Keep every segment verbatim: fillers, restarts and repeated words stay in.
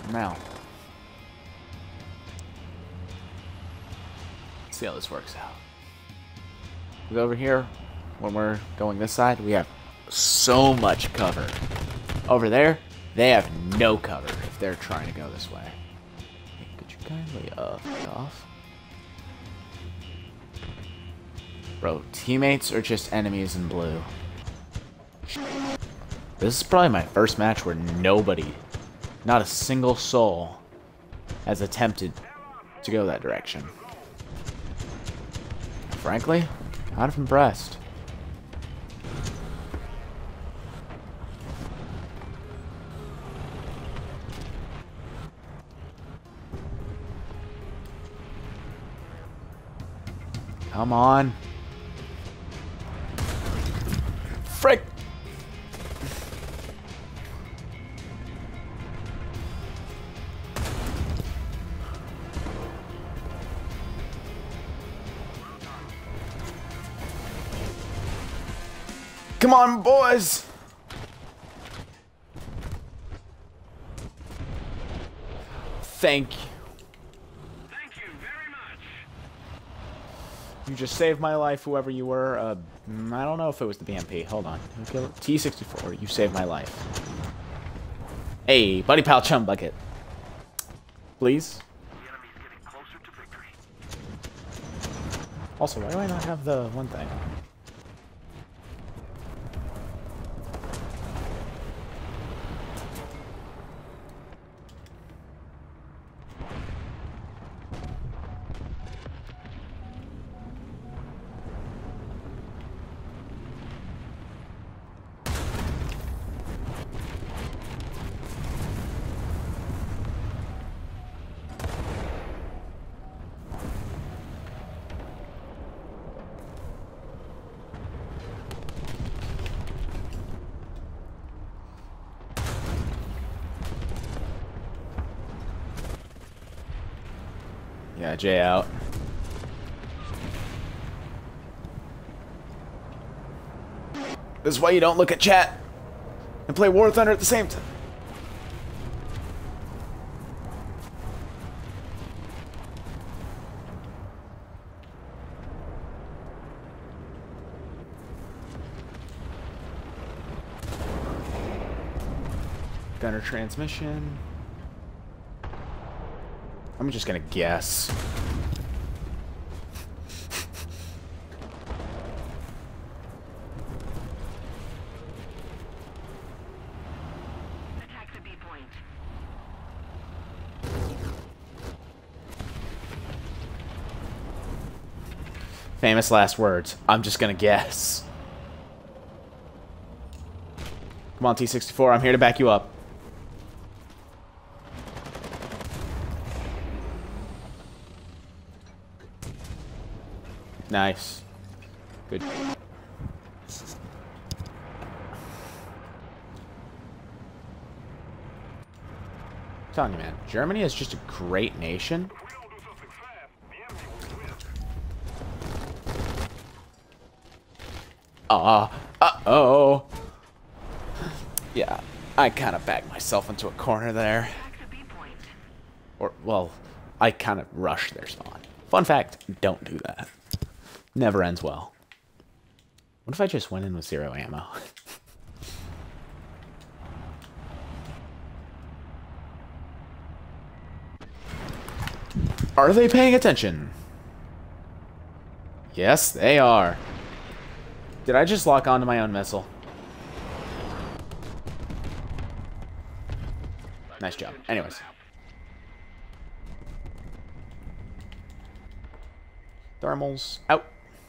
Now, let's see how this works out. Because over here, when we're going this side, we have so much cover. Over there, they have no cover if they're trying to go this way. Hey, could you kindly uh fuck off? Bro, teammates are just enemies in blue. This is probably my first match where nobody, not a single soul, has attempted to go that direction. Frankly, kind of impressed. Come on. Frick! Come on, boys! Thank you. Thank you very much. You just saved my life, whoever you were. Uh, I don't know if it was the B M P. Hold on. T sixty-four, you saved my life. Hey, buddy pal chum bucket. Please? The enemy's getting closer to victory. Also, why do I not have the one thing? Yeah, Jay out. This is why you don't look at chat and play War Thunder at the same time. Gunner transmission. I'm just gonna guess. Attack the B point. Famous last words. I'm just gonna guess. Come on, T sixty-four. I'm here to back you up. Nice. Good. I'm telling you, man, Germany is just a great nation. If we don't do something fast, the enemy will win. Uh, uh-oh. Yeah, I kind of backed myself into a corner there. Attack the B point. Or, well, I kind of rushed their spawn. Fun fact, don't do that. Never ends well. What if I just went in with zero ammo? Are they paying attention? Yes, they are. Did I just lock onto my own missile? Nice job. Anyways. Thermals out.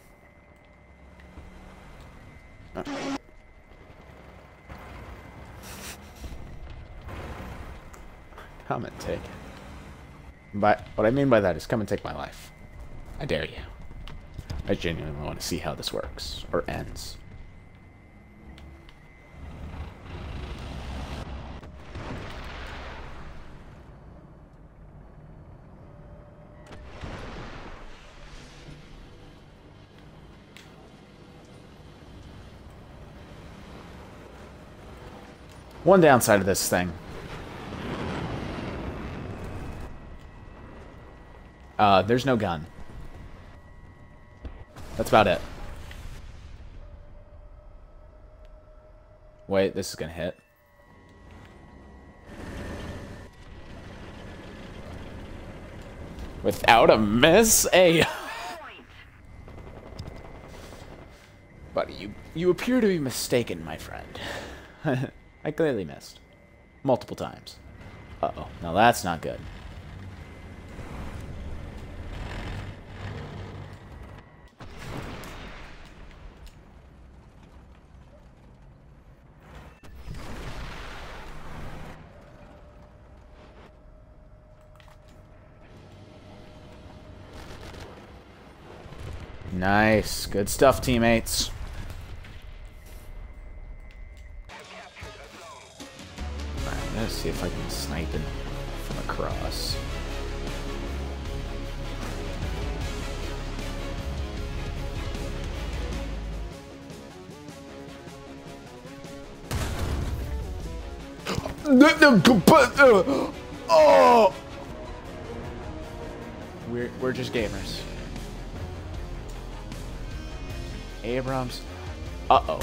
Come and take it. But what I mean by that is come and take my life. I dare you. I genuinely want to see how this works or ends. One downside of this thing. Uh, there's no gun. That's about it. Wait, this is gonna hit. Without a miss? Hey. Buddy, you, you appear to be mistaken, my friend. I clearly missed. Multiple times. Uh-oh. Now that's not good. Nice. Good stuff, teammates. Alright, I'm gonna see if I can snipe it from across. Oh! We're, we're just gamers. Abrams. Uh-oh.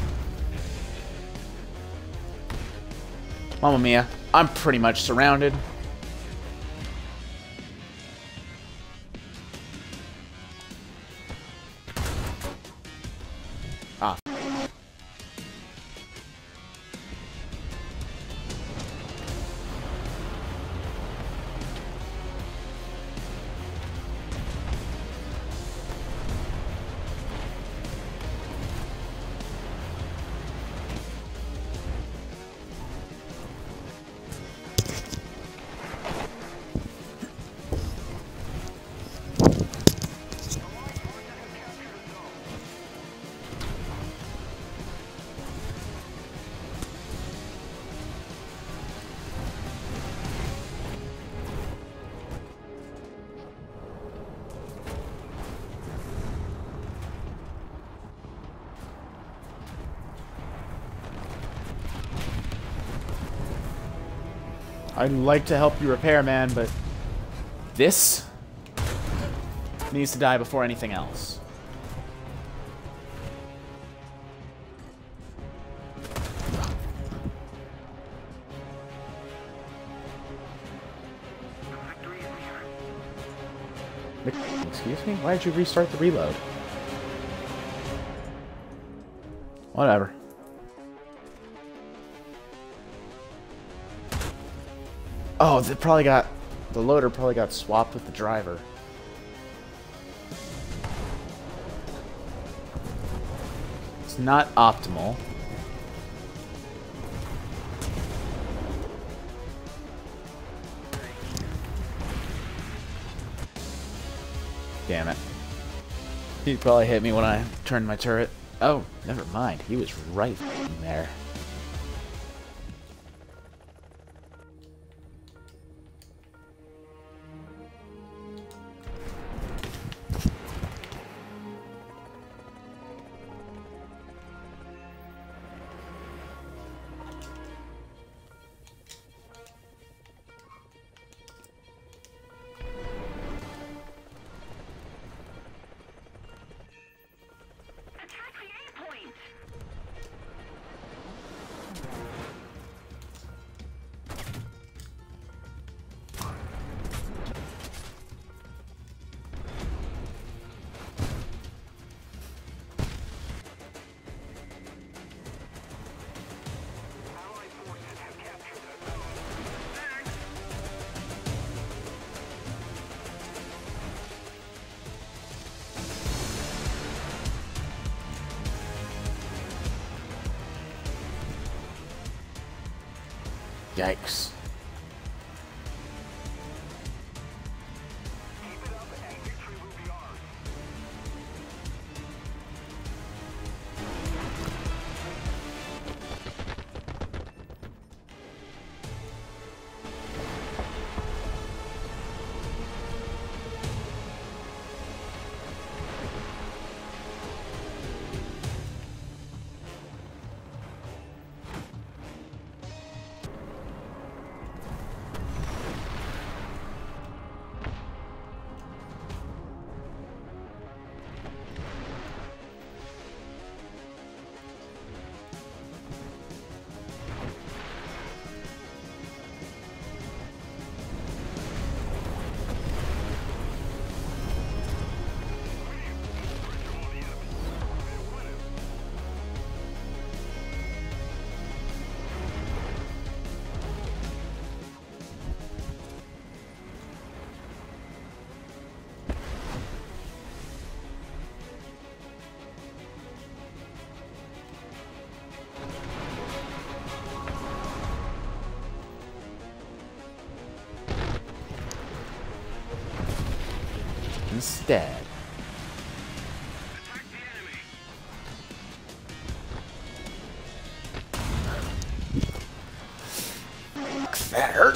Mamma mia. I'm pretty much surrounded. Ah. I'd like to help you repair, man, but this needs to die before anything else. Excuse me? Why did you restart the reload? Whatever. Oh, they probably got... The loader probably got swapped with the driver. It's not optimal. Damn it. He probably hit me when I turned my turret. Oh, never mind. He was right in there. Yikes. instead. That hurt.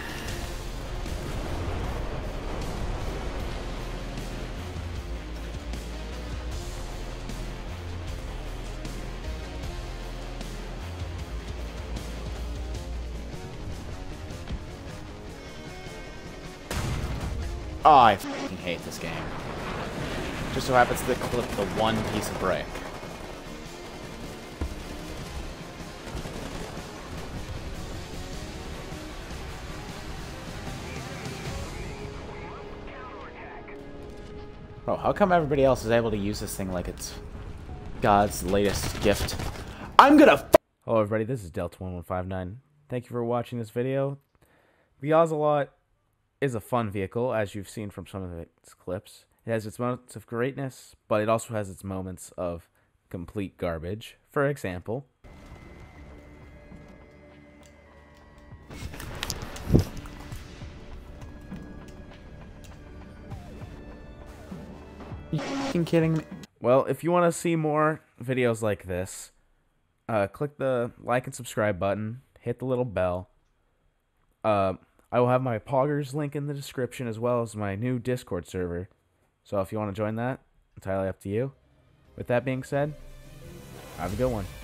Oh, I fucking hate this game. Just so happens to clip the one piece of brick. Bro, how come everybody else is able to use this thing like it's God's latest gift? I'm gonna f- Hello everybody, this is Delta one one five nine. Thank you for watching this video. The Ozelot is a fun vehicle, as you've seen from some of its clips. It has its moments of greatness, but it also has its moments of complete garbage. For example, you fucking kidding me? Well, if you want to see more videos like this, uh, click the like and subscribe button, hit the little bell. Uh, I will have my Poggers link in the description, as well as my new Discord server. So if you want to join that, entirely up to you. With that being said, have a good one.